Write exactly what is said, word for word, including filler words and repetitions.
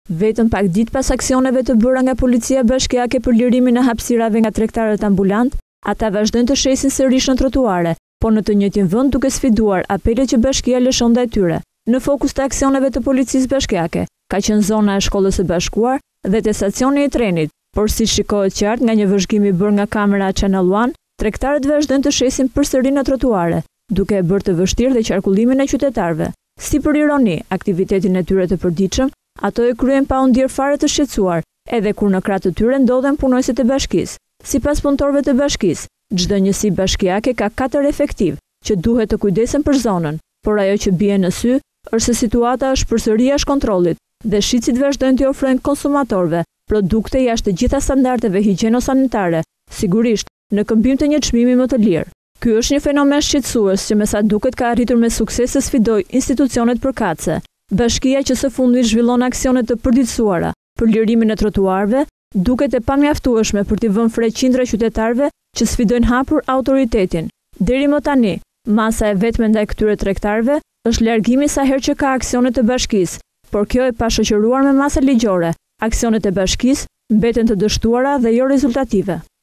Vetëm pak ditë pas aksioneve të bëra nga policia bashkiake për lirimin e hapsirave nga tregtarët ambulant, ata vazhdojnë të shesin sërish në trotuare, por në të njëjtin vend duke sfiduar apelet që bashkia lëshon ndaj tyre. Në fokus të aksioneve të policisë bashkiake ka qenë zona e shkollës së bashkuar dhe te stacioni i trenit, por si shikohet qartë nga një vëzhgim i bërë nga kamera Channel One, tregtarët vazhdojnë të shesin përsëri në trotuare, duke e bërë të vështirë dhe qarkullimin e qytetarëve. Si për ironi, aktivitetin e tyre të përditshëm, ato e kryen pa u ndier fare të shqetësuar, edhe kur në krah të tyre ndodhen punojësit e bashkisë. Sipas punëtorëve të bashkisë, çdo njësi bashkiake ka katër efektiv që duhet të kujdesen për zonën, por ajo që bie në sy është se situata është përsëri jashtë kontrollit dhe shitësit vazhdojnë të ofrojnë konsumatorëve produkte jashtë të gjitha standardeve higjieno-sanitare, sigurisht në këmbim të një çmimi më të lirë. Ky është një fenomen shqetësues që me sa duket ka arritur me sukses të sfidojë institucionet përkatëse. Bashkia që së fundmi zhvillon aksione të përditësuara për lirimin e trotuarve, duket e pamjaftueshme për t'i vënë fre qindra qytetarëve që sfidojnë hapur autoritetin. Deri më tani, masa e vetme ndaj këtyre tregtarëve është largimi sa herë që ka aksione të bashkisë, por kjo e pashoqëruar me masa ligjore. Aksionet e bashkisë mbeten të dështuara dhe jo rezultative.